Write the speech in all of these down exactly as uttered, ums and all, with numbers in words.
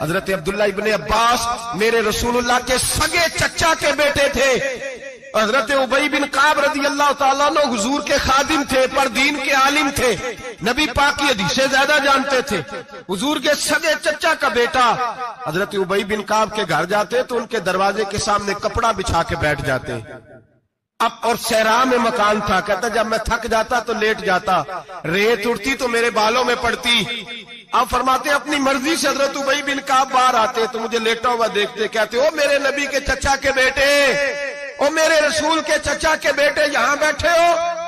حضرت عبداللہ ابن عباس میرے رسول اللہ کے سگے چچا کے بیٹے تھے. حضرت ابی بن کعب رضی اللہ تعالیٰ عنہ حضور کے خادم تھے, پر دین کے عالم تھے, نبی پاک کی حدیثیں زیادہ جانتے تھے. حضور کے سگے چچا کا بیٹا حضرت ابی بن کعب کے گھر جاتے تو ان کے دروازے کے سامنے کپڑا بچھا کے بیٹھ جاتے. اب اور صحرا میں مکان تھا, کہتا جب میں تھک جاتا تو لیٹ جاتا, ریت اڑتی تو میرے بالوں میں پڑتی. اب فرماتے اپنی مرضی سے حضرت ابی بن کعب باہر آتے تو مجھے لیٹا ہوا دیکھتے, کہتے او میرے نبی کے چچا کے بیٹے, او میرے رسول کے چچا کے بیٹے یہاں بیٹھے ہو.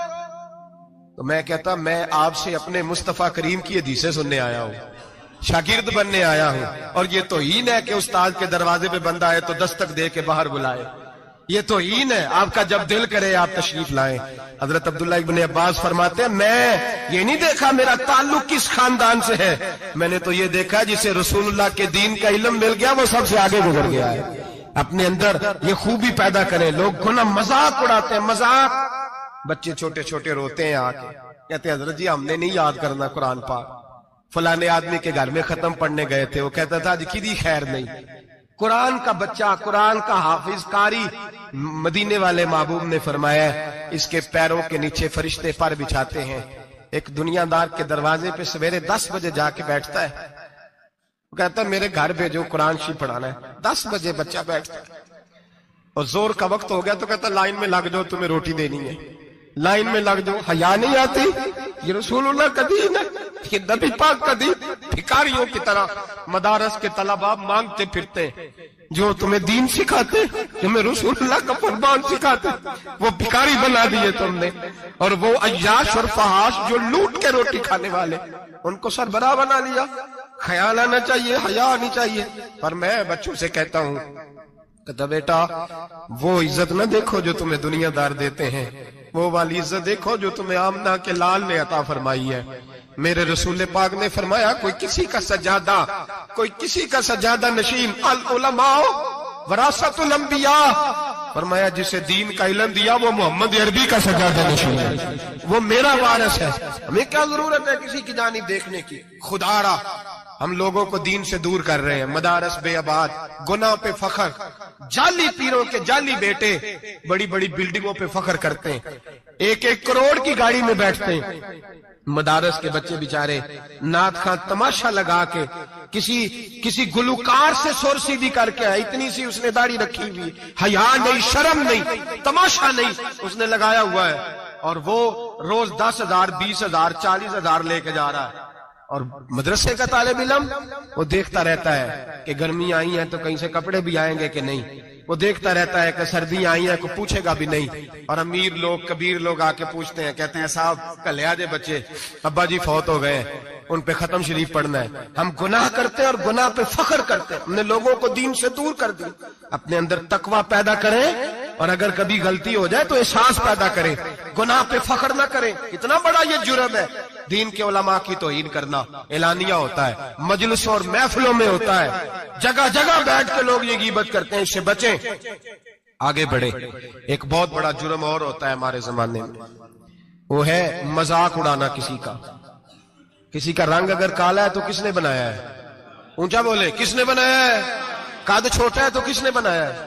تو میں کہتا میں آپ سے اپنے مصطفیٰ کریم کی حدیثیں سننے آیا ہوں, شاگرد بننے آیا ہوں, اور یہ توہین ہے کہ استاد کے دروازے پہ بندہ آئے تو دستک دے کے باہر بلائے. یہ توہین ہے. آپ کا جب دل کرے آپ تشریف لائیں. حضرت عبداللہ ابن عباس فرماتے ہیں میں یہ نہیں دیکھا میرا تعلق کس خاندان سے ہے, میں نے تو یہ دیکھا جسے رسول اللہ کے دین کا علم مل گیا وہ سب سے آگے گزر گیا ہے. اپنے اندر یہ خوبی پیدا کریں. لوگ گناہ مذاق اڑاتے ہیں, مذاق. بچے چھوٹے چھوٹے روتے ہیں آ کے, کہتے ہیں حضرت جی ہم نے نہیں یاد کرنا قرآن پاک, فلانے آدمی کے گھر میں ختم پڑھنے گئے تھے, وہ کہتا تھا جی کدی خیر نہیں. قرآن کا بچہ, قرآن کا حافظ قاری, مدینے والے محبوب نے فرمایا اس کے پیروں کے نیچے فرشتے پر بچھاتے ہیں. ایک دنیا دار کے دروازے پہ سویرے دس بجے جا کے بیٹھتا ہے, وہ کہتا ہے میرے گھر بھیجو قرآن شریف پڑھانا ہے. دس بجے بچہ بیٹھتا ہے, اور زور کا وقت ہو گیا تو کہتا لائن میں لگ جاؤ تمہیں روٹی دینی ہے, لائن میں لگ جاؤ. حیا نہیں آتی؟ یہ رسول اللہ کا دین ہے, یہ نبی پاک کا دین. بھکاریوں کی طرح مدارس کے طلباء مانگتے پھرتے, جو تمہیں دین سکھاتے, تمہیں رسول اللہ کا فرمان سکھاتے, وہ بھکاری بنا دیے تم نے. اور وہ عیاش اور فحاش جو لوٹ کے روٹی کھانے والے, ان کو سربراہ بنا لیا. خیال آنا چاہیے, حیا آنی چاہیے. پر میں بچوں سے کہتا ہوں, کہتا بیٹا وہ عزت نہ دیکھو جو تمہیں دنیا دار دیتے ہیں, وہ والی عزت دیکھو جو تمہیں آمنہ کے لال نے عطا فرمائی ہے. میرے رسول پاک نے فرمایا کوئی کسی کا سجادہ, کوئی کسی کا سجادہ نشین, العلماء وراثت الانبیاء. فرمایا جسے دین کا علم دیا وہ محمد عربی کا سجادہ نشین ہے, وہ میرا وارث ہے. ہمیں کیا ضرورت ہے کسی کی جانب دیکھنے کی؟ خدا را ہم لوگوں کو دین سے دور کر رہے ہیں. مدارس بے آباد, گناہ پہ فخر, جعلی پیروں کے جعلی بیٹے بڑی بڑی بلڈنگوں پہ فخر کرتے ہیں, ایک ایک کروڑ کی گاڑی میں بیٹھتے ہیں. مدارس کے بچے بیچارے نعت خواں تماشا لگا کے کسی کسی گلوکار سے سور سیدھی کر کے ہے, اتنی سی اس نے داڑھی رکھی ہوئی, حیا نہیں, شرم نہیں, تماشا نہیں, اس نے لگایا ہوا ہے, اور وہ روز دس ہزار بیس ہزار چالیس ہزار لے کے جا رہا ہے. اور مدرسے کا طالب علم وہ دیکھتا رہتا ہے کہ گرمی آئی ہیں تو کہیں سے کپڑے بھی آئیں گے کہ نہیں, وہ دیکھتا رہتا ہے کہ سردی آئی ہیں, کوئی پوچھے گا بھی نہیں. اور امیر لوگ کبیر لوگ آ کے پوچھتے ہیں, کہتے ہیں صاحب کل آ جے بچے, ابا جی فوت ہو گئے, ان پہ ختم شریف پڑھنا ہے. ہم گناہ کرتے ہیں اور گناہ پہ فخر کرتے ہیں. ہم نے لوگوں کو دین سے دور کر دیا. اپنے اندر تقوی پیدا کریں, اور اگر کبھی غلطی ہو جائے تو احساس پیدا کریں, گناہ پہ فخر نہ کریں. اتنا بڑا یہ جرم ہے دین کے علماء کی توہین کرنا. اعلانیہ ہوتا ہے, مجلسوں اور محفلوں میں ہوتا ہے, جگہ جگہ بیٹھ کے لوگ یہ غیبت کرتے ہیں. اس سے بچیں, آگے بڑھے. ایک بہت بڑا جرم اور ہوتا ہے ہمارے زمانے میں, وہ ہے مذاق اڑانا کسی کا. کسی کا رنگ اگر کالا ہے تو کس نے بنایا ہے؟ اونچا بولے, کس نے بنایا ہے؟ قد چھوٹا ہے تو کس نے بنایا ہے؟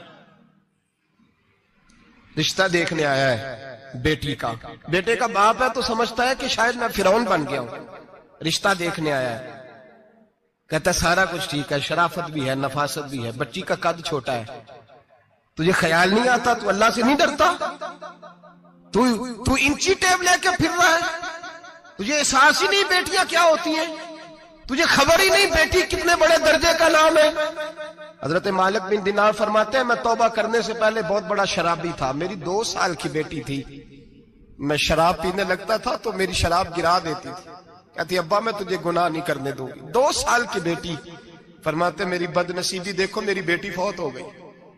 رشتہ دیکھنے آیا ہے بیٹی کا, بیٹے کا باپ ہے تو سمجھتا ہے کہ شاید میں فرعون بن گیا ہوں. رشتہ دیکھنے آیا ہے, کہتا ہے سارا کچھ ٹھیک ہے, شرافت بھی ہے, نفاست بھی ہے, بچی کا قد چھوٹا ہے. تجھے خیال نہیں آتا؟ تو اللہ سے نہیں ڈرتا؟ تو تو انچی ٹیب لے کے پھر رہا ہے, تجھے احساس ہی نہیں بیٹیاں کیا ہوتی ہیں, تجھے خبر ہی نہیں بیٹی کتنے بڑے درجے کا نام ہے. حضرت مالک بن دینار فرماتے ہیں میں توبہ کرنے سے پہلے بہت بڑا شرابی تھا. میری دو سال کی بیٹی تھی, میں شراب پینے لگتا تھا تو میری شراب گرا دیتی تھی, کہتی ابا میں تجھے گناہ نہیں کرنے دوں گی. دو سال کی بیٹی. فرماتے میری بد نصیبی دیکھو, میری بیٹی فوت ہو گئی.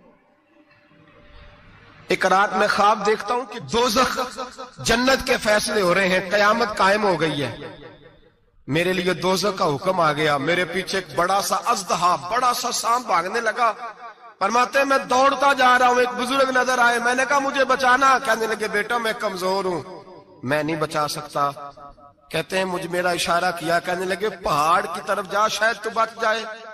ایک رات میں خواب دیکھتا ہوں کہ دوزخ جنت کے فیصلے ہو رہے ہیں, قیامت قائم ہو گئی ہے. میرے لیے دوزخ کا حکم آ گیا. میرے پیچھے ایک بڑا سا اژدہا, بڑا سا سانپ بھاگنے لگا. فرماتے میں دوڑتا جا رہا ہوں, ایک بزرگ نظر آئے, میں نے کہا مجھے بچانا. کہنے لگے بیٹا میں کمزور ہوں, میں نہیں بچا سکتا. کہتے ہیں مجھے میرا اشارہ کیا, کہنے لگے پہاڑ کی طرف جا, شاید تو بچ جائے.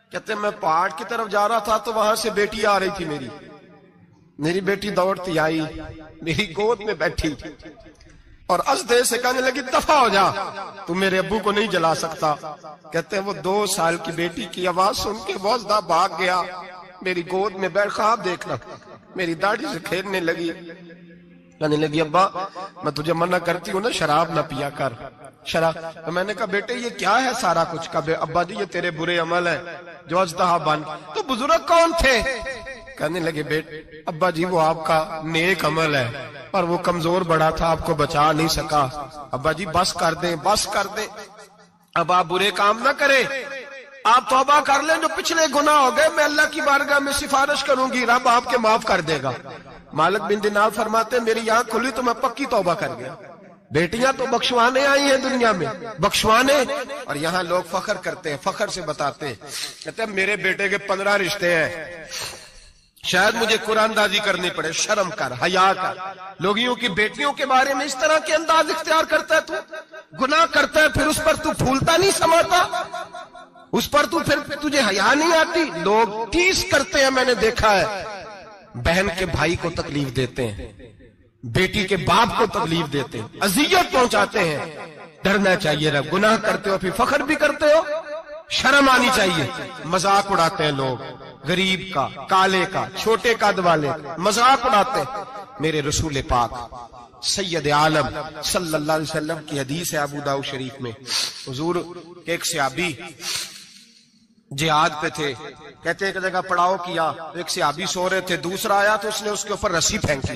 کہتے ہیں میں پہاڑ کی طرف جا رہا تھا تو وہاں سے بیٹی آ رہی تھی میری میری بیٹی دوڑتی آئی میری گود میں بیٹھی اور ازدے سے کہنے لگی دفع ہو جا تو میرے ابو کو نہیں جلا سکتا. کہتے ہیں وہ دو سال کی بیٹی کی آواز سن کے بوزدہ بھاگ گیا, میری گود میں بیٹھ خواب دیکھنا, میری داڑھی سے کھیلنے لگی, کہنے لگی ابا میں تجھے منع کرتی ہوں نا شراب نہ پیا کر شراب. تو میں نے کہا بیٹے یہ کیا ہے سارا کچھ؟ کہا ابا جی یہ تیرے برے عمل ہے جو اژدہا بن. تو بزرگ کون تھے؟ کہنے لگے بیٹے ابا جی وہ آپ کا نیک عمل ہے اور وہ کمزور بڑا تھا آپ کو بچا نہیں سکا. ابا جی بس کر دیں بس کر دیں, اب آپ برے کام نہ کریں, آپ توبہ کر لیں جو پچھلے گناہ ہو گئے, میں اللہ کی بارگاہ میں سفارش کروں گی رب آپ کے معاف کر دے گا. مالک بن دینار فرماتے میری آنکھ کھلی تو میں پکی توبہ کر گیا. بیٹیاں تو بخشوانے آئی ہیں دنیا میں بخشوانے, اور یہاں لوگ فخر کرتے ہیں, فخر سے بتاتے ہیں, کہتے ہیں میرے بیٹے کے پندرہ رشتے ہیں, شاید مجھے قرآن دازی کرنی پڑے, شرم کر حیا کر. لوگیوں کی بیٹیوں کے بارے میں اس طرح کے انداز اختیار کرتا ہے, تو گناہ کرتا ہے پھر اس پر تو پھولتا نہیں سماتا, اس پر تو پھر تجھے حیا نہیں آتی. لوگ ٹیس کرتے ہیں, میں نے دیکھا ہے بہن کے بھائی کو تکلیف دیتے ہیں, بیٹی کے باپ کو تکلیف دیتے ہیں, اذیت پہنچاتے ہیں. ڈرنا چاہیے رب, گناہ کرتے ہو پھر فخر بھی کرتے ہو, شرم آنی چاہیے. مذاق اڑاتے ہیں لوگ, غریب کا, کالے کا, چھوٹے قد والے مذاق اڑاتے ہیں. میرے رسول پاک سید عالم صلی اللہ علیہ وسلم کی حدیث ہے ابو داؤد شریف میں, حضور کے ایک صحابی جہاد پہ تھے, کہتے ہیں ایک جگہ پڑاؤ کیا, ایک صحابی سو رہے تھے, دوسرا آیا تو اس نے اس کے اوپر رسی پھینکی,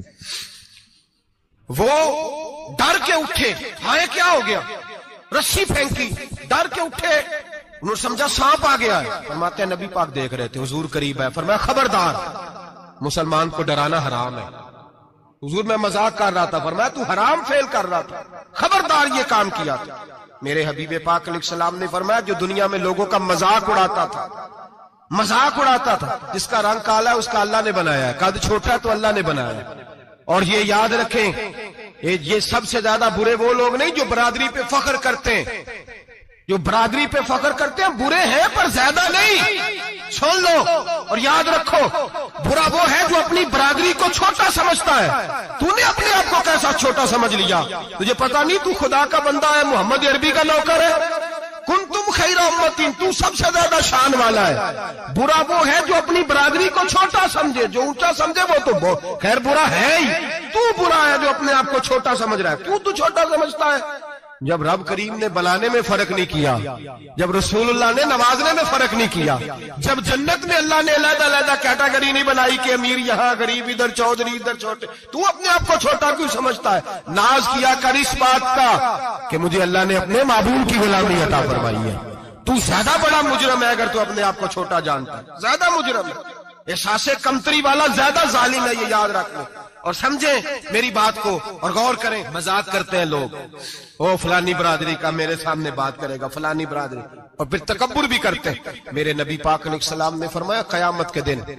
وہ ڈر کے اٹھے, ہائے کیا ہو گیا, رسی پھینکی, ڈر کے اٹھے, انہوں نے سمجھا سانپ آ گیا ہے. فرماتے ہیں نبی پاک دیکھ رہے تھے, حضور قریب ہے, فرمایا خبردار مسلمان کو ڈرانا حرام ہے. حضور میں مذاق کر رہا تھا, فرمایا تو حرام فعل کر رہا تھا, خبردار یہ کام کیا تھا. میرے حبیب پاک علیہ السلام نے فرمایا جو دنیا میں لوگوں کا مذاق اڑاتا تھا, مذاق اڑاتا تھا, جس کا رنگ کالا ہے اس کا اللہ نے بنایا ہے, قد چھوٹا ہے تو اللہ نے بنایا ہے. اور یہ یاد رکھیں یہ سب سے زیادہ برے وہ لوگ نہیں جو برادری پہ فخر کرتے ہیں, جو برادری پہ فخر کرتے ہیں برے ہیں پر زیادہ نہیں. سن لو اور یاد رکھو, برا وہ ہے جو اپنی برادری کو چھوٹا سمجھتا ہے. تو نے اپنے آپ کو کیسا چھوٹا سمجھ لیا؟ تجھے پتا نہیں تو خدا کا بندہ ہے, محمد عربی کا نوکر ہے. کن تم خیر امتین, تو سب سے زیادہ شان والا ہے. برا وہ ہے جو اپنی برادری کو چھوٹا سمجھے, جو اونچا سمجھے وہ تو خیر برا ہے ہی. تو برا ہے جو اپنے آپ کو چھوٹا سمجھ رہا ہے, تو تو چھوٹا سمجھتا ہے. جب رب کریم نے بلانے میں فرق نہیں کیا, جب رسول اللہ نے نوازنے میں فرق نہیں کیا, جب جنت میں اللہ نے علیحدہ علیحدہ کیٹاگری نہیں بنائی کہ امیر یہاں, غریب ادھر, چودھری ادھر, چھوٹے, تو اپنے آپ کو چھوٹا کیوں سمجھتا ہے؟ ناز کیا کر اس بات کا کہ مجھے اللہ نے اپنے معبود کی غلامی عطا فرمائی ہے. تو زیادہ بڑا مجرم ہے اگر تو اپنے آپ کو چھوٹا جانتا ہے, زیادہ مجرم ہے. احساس کمتری والا زیادہ ظالم ہے, یہ یاد رکھو اور سمجھیں میری بات کو اور غور کریں. مذاق کرتے ہیں لوگ, او فلانی برادری کا میرے سامنے بات کرے گا, فلانی برادری, اور پھر تکبر بھی کرتے ہیں. میرے نبی پاک علیہ السلام نے فرمایا قیامت کے دن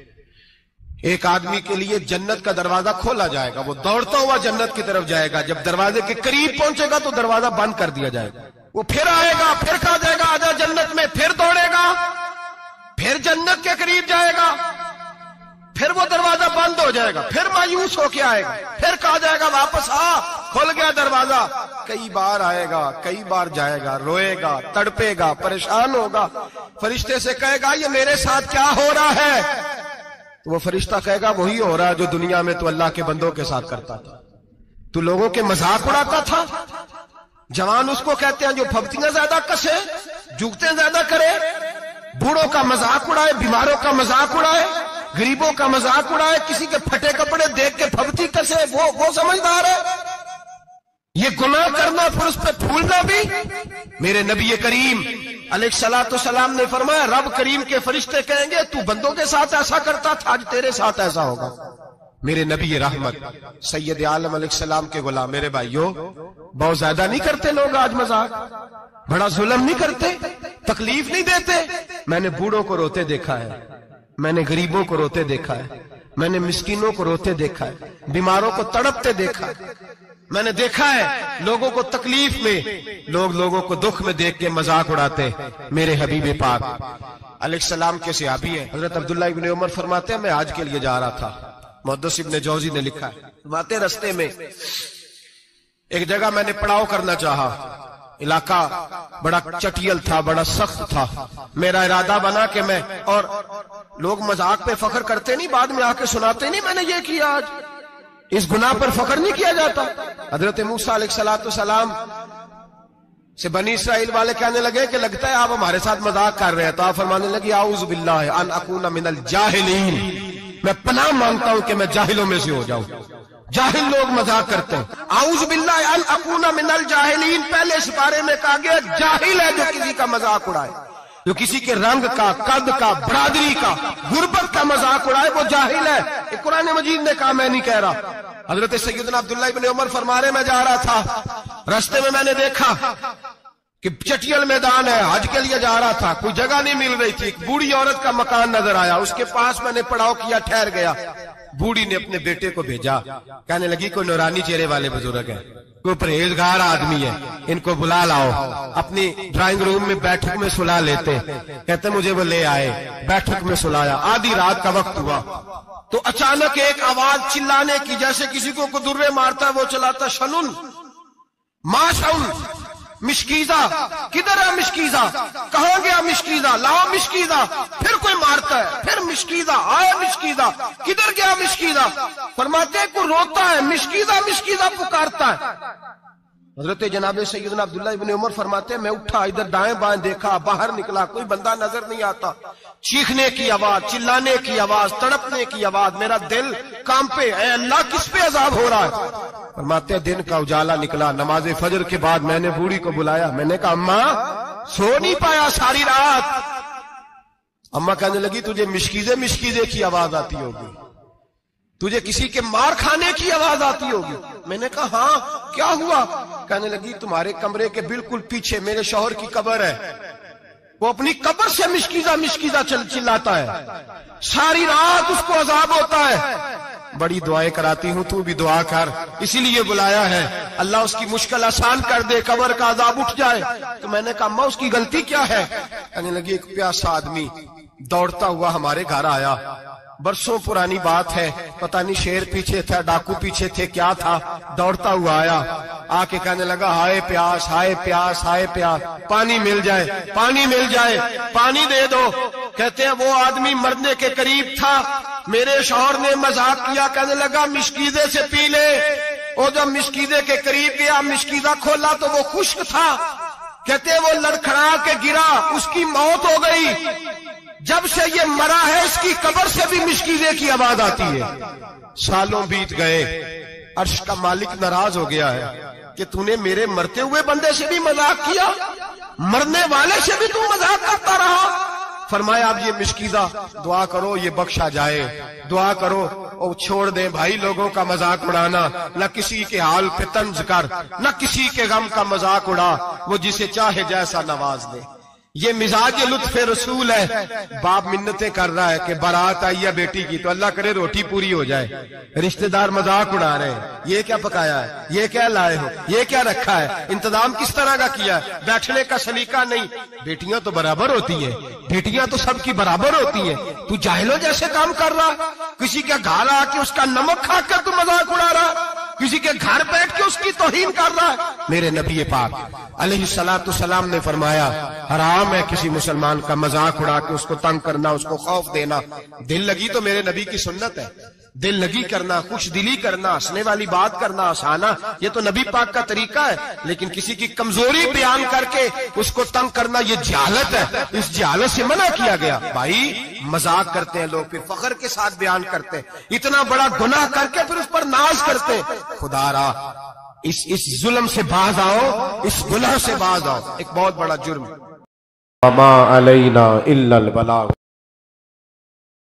ایک آدمی کے لیے جنت کا دروازہ کھولا جائے گا, وہ دوڑتا ہوا جنت کی طرف جائے گا. جب دروازے کے قریب پہنچے گا تو دروازہ بند کر دیا جائے گا. وہ پھر آئے گا, پھر کہا جائے گا آجا جنت میں, پھر دوڑے گا, پھر جنت کے قریب جائے گا, پھر وہ دروازہ بند ہو جائے گا, پھر مایوس ہو کے آئے گا, پھر کہا جائے گا واپس آ, کھل گیا دروازہ. کئی بار آئے گا, کئی بار جائے گا, روئے گا, تڑپے گا, پریشان ہوگا. فرشتے سے کہے گا یہ میرے ساتھ کیا ہو رہا ہے؟ تو وہ فرشتہ کہے گا وہی ہو رہا ہے جو دنیا میں تو اللہ کے بندوں کے ساتھ کرتا تھا, تو لوگوں کے مذاق اڑاتا تھا. جوان اس کو کہتے ہیں جو پھبتیاں زیادہ کسے, جھکتے زیادہ کرے, بوڑھوں کا مذاق اڑائے, بیماروں کا مذاق اڑائے, غریبوں کا مذاق اڑائے, کسی کے پھٹے کپڑے دیکھ کے پھبتی کسے, وہ وہ سمجھدار ہے. یہ گناہ کرنا پھر اس پہ پھولنا بھی. میرے نبی کریم علیہ الصلوۃ والسلام نے فرمایا رب کریم کے فرشتے کہیں گے تو بندوں کے ساتھ ایسا کرتا تھا, آج تیرے ساتھ ایسا ہوگا. میرے نبی رحمت سید عالم علیہ السلام کے غلام, میرے بھائیوں بہت زیادہ نہیں کرتے لوگ آج مذاق, بڑا ظلم نہیں کرتے, تکلیف نہیں دیتے. میں نے بوڑھوں کو روتے دیکھا ہے, میں نے غریبوں کو روتے دیکھا ہے, میں نے مسکینوں کو روتے دیکھا ہے, بیماروں کو تڑپتے دیکھا ہے. میں نے دیکھا ہے لوگوں کو تکلیف میں، لوگ لوگوں کو دکھ میں دیکھ کے مذاق اڑاتے. میرے حبیب پاک علیہ السلام کے صحابی ہیں حضرت عبداللہ ابن عمر فرماتے ہیں میں حج کے لیے جا رہا تھا. محدث ابن جوزی نے لکھا ہے فرماتے رستے میں ایک جگہ میں نے پڑاؤ کرنا چاہا. علاقہ بڑا چٹیل تھا، بڑا سخت تھا. میرا ارادہ بنا کہ میں، اور لوگ مذاق پہ فخر کرتے نہیں، بعد میں آ کے سناتے نہیں میں نے یہ کیا. آج اس گناہ پر فخر نہیں کیا جاتا. حضرت موسیٰ علیہ السلام سے بنی اسرائیل والے کہنے لگے کہ لگتا ہے آپ ہمارے ساتھ مذاق کر رہے ہیں، تو آپ فرمانے لگے اعوذ باللہ ان اکون من الجاہلین، میں پناہ مانگتا ہوں کہ میں جاہلوں میں سے ہو جاؤں. جاہل لوگ مذاق کرتے ہیں. اعوذ باللہ ان اکون من الجاہلین پہلے اس بارے میں کہا گیا جاہل ہے جو کسی کا مذاق اڑائے، جو کسی کے رنگ کا، قد کا، برادری کا، غربت کا مذاق اڑائے وہ جاہل ہے. یہ قرآن مجید نے کہا، میں نہیں کہہ رہا. حضرت سیدنا عبداللہ ابن عمر فرما رہے میں جا رہا تھا، رستے میں میں نے دیکھا کہ چٹیل میدان ہے، حج کے لیے جا رہا تھا، کوئی جگہ نہیں مل رہی تھی. ایک بوڑھی عورت کا مکان نظر آیا، اس کے پاس میں نے پڑاؤ کیا، ٹھہر گیا. بوڑھی نے اپنے بیٹے کو بھیجا، کہنے لگی کوئی نورانی چہرے والے بزرگ ہیں، کوئی پرہیزگار آدمی ہے، ان کو بلا لاؤ. اپنی ڈرائنگ روم میں بیٹھک میں سلا لیتے. کہتے مجھے وہ لے آئے، بیٹھک میں سلایا. آدھی رات کا وقت ہوا تو اچانک ایک آواز چلانے کی، جیسے کسی کو قدرے مارتا وہ چلاتا، شنن ما شن مشکیزہ، کدھر ہے مشکیزہ، کہاں گیا مشکیزہ، لاؤ مشکیزہ. پھر کوئی مارتا ہے، پھر مشکیزہ، آیا مشکیزہ، کدھر گیا مشکیزہ. فرماتے ہیں کوئی روتا ہے، مشکیزہ مشکیزہ پکارتا ہے. حضرت جناب سیدنا عبداللہ ابن عمر فرماتے ہیں میں اٹھا، ادھر دائیں بائیں دیکھا، باہر نکلا، کوئی بندہ نظر نہیں آتا. چیخنے کی آواز، چلانے کی آواز، تڑپنے کی آواز. میرا دل کانپے، اے اللہ کس پہ عذاب ہو رہا ہے. فرماتے ہیں دن کا اجالا نکلا، نماز فجر کے بعد میں نے بوڑھی کو بلایا. میں نے کہا اماں سو نہیں پایا ساری رات. اماں کہنے لگی تجھے مشکیزے مشکیزے کی آواز آتی ہوگی، تجھے کسی کے مار کھانے کی آواز آتی ہوگی. میں نے کہا ہاں کیا ہوا. کہنے لگی تمہارے کمرے کے بالکل پیچھے میرے شوہر کی قبر ہے، وہ اپنی قبر سے مشکیزہ مشکیزہ چل چلاتا ہے، ساری رات اس کو عذاب ہوتا ہے. بڑی دعائیں کراتی ہوں، تو بھی دعا کر، اسی لیے بلایا ہے، اللہ اس کی مشکل آسان کر دے، قبر کا عذاب اٹھ جائے. تو میں نے کہا اماں اس کی غلطی کیا ہے. کہنے لگی ایک پیاسا آدمی دوڑتا ہوا ہمارے گھر آیا، برسوں پرانی بات ہے، پتہ نہیں شیر پیچھے تھا، ڈاکو پیچھے تھے، کیا تھا، دوڑتا ہوا آیا. آ کے کہنے لگا ہائے پیاس، ہائے پیاس، ہائے پیاس، پانی مل جائے، پانی مل جائے، پانی دے دو. کہتے ہیں وہ آدمی مرنے کے قریب تھا، میرے شوہر نے مذاق کیا، کہنے لگا مشکیزے سے پی لے. وہ جب مشکیزے کے قریب گیا، مشکیزہ کھولا تو وہ خشک تھا. کہتے ہیں وہ لڑکھڑا کے گرا، اس کی موت ہو گئی. جب سے یہ مرا ہے اس کی قبر سے بھی مشکیزے کی آواز آتی ہے. سالوں بیت گئے، عرش کا مالک ناراض ہو گیا ہے کہ تو نے میرے مرتے ہوئے بندے سے بھی مذاق کیا، مرنے والے سے بھی تو مذاق کرتا رہا. فرمایا اب یہ مشکیزہ دعا کرو یہ بخشا جائے، دعا کرو اور چھوڑ دیں بھائی لوگوں کا مذاق اڑانا. نہ کسی کے حال پہ طنز کر، نہ کسی کے غم کا مذاق اڑا، وہ جسے چاہے جیسا نواز دے. یہ مزاج لطف رسول ہے. باپ منتیں کر رہا ہے کہ بارات آئی ہے بیٹی کی تو اللہ کرے روٹی پوری ہو جائے، رشتہ دار مذاق اڑا رہے ہیں، یہ کیا پکایا ہے، یہ کیا لائے ہو، یہ کیا رکھا ہے، انتظام کس طرح کا کیا ہے، بیٹھنے کا سلیقہ نہیں. بیٹیاں تو برابر ہوتی ہیں، بیٹیاں تو سب کی برابر ہوتی ہیں. تو جاہلوں جیسے کام کر رہا، کسی کے گھر آ کے اس کا نمک کھا کر تو مذاق اڑا رہا، کسی کے گھر بیٹھ کے اس کی توہین کر رہا ہے. میرے نبی پاک علیہ الصلوۃ والسلام نے فرمایا حرام ہے کسی مسلمان کا مذاق اڑا کے اس کو تنگ کرنا، اس کو خوف دینا. دل لگی تو میرے نبی کی سنت ہے، دل لگی کرنا، خوش دلی کرنا، ہنسنے والی بات کرنا، ہنسانا، یہ تو نبی پاک کا طریقہ ہے. لیکن کسی کی کمزوری بیان کر کے اس کو تنگ کرنا یہ جہالت ہے، اس جہالت سے منع کیا گیا. بھائی مذاق کرتے ہیں لوگ، پھر فخر کے ساتھ بیان کرتے ہیں، اتنا بڑا گناہ کر کے پھر اس پر ناز کرتے ہیں. خدا را اس اس ظلم سے باز آؤ، اس گناہ سے باز آؤ، ایک بہت بڑا جرم. وما علینا الا البلاغ.